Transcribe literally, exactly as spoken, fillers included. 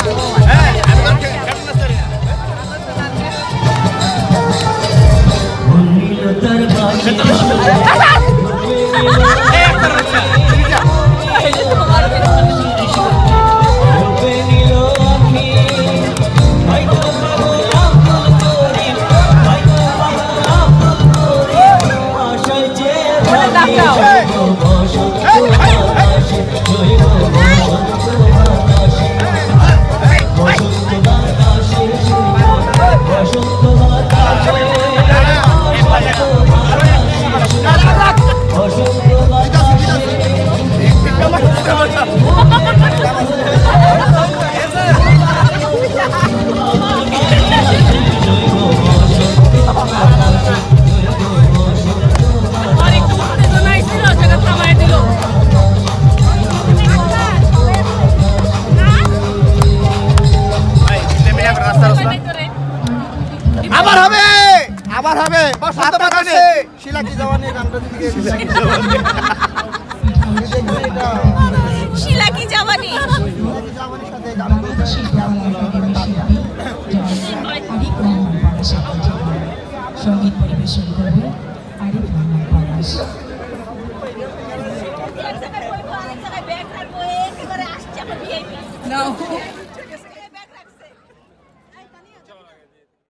আবার হবে শিলাকি জওয়ানি গানটা দিকে শিলাকি জওয়ানি সাথে গানটা সঙ্গীত পরিবেশন করবে আরিফ রহমান পলাশ। এক জায়গায় বই আরেক জায়গায় ব্যাগ রাখবো এই করে আসছে আমার ভিআইপি।